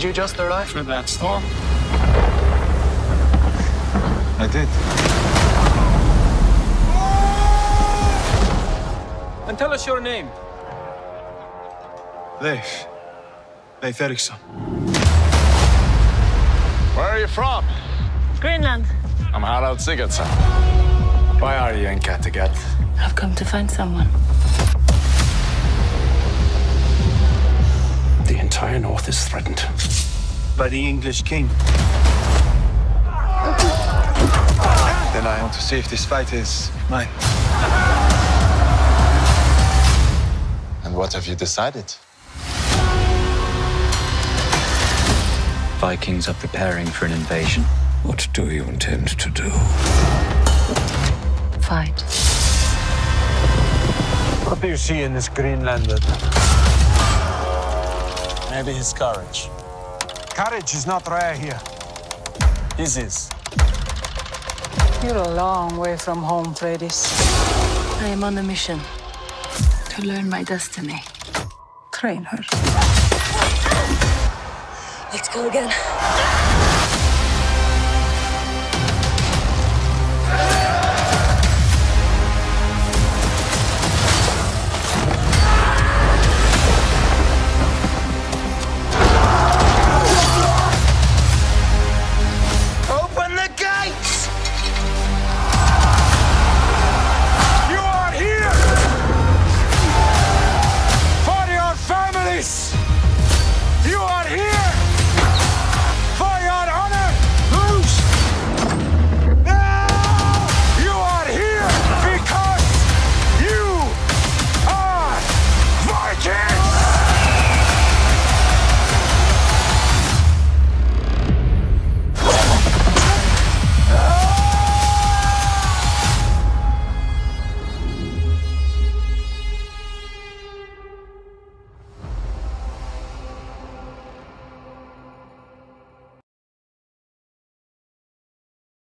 you just arrive? Through that storm? I did. And tell us your name. Leif. Leif Erikson. Where are you from? Greenland. I'm Harald Sigurdsson. Why are you in Kattegat? I've come to find someone. The entire north is threatened. By the English king. Then I want to see if this fight is mine. And what have you decided? Vikings are preparing for an invasion. What do you intend to do? Fight. What do you see in this Greenlander? Maybe his courage. Courage is not rare here. His is. You're a long way from home, Freydis. I am on a mission to learn my destiny. Train her. Let's go again.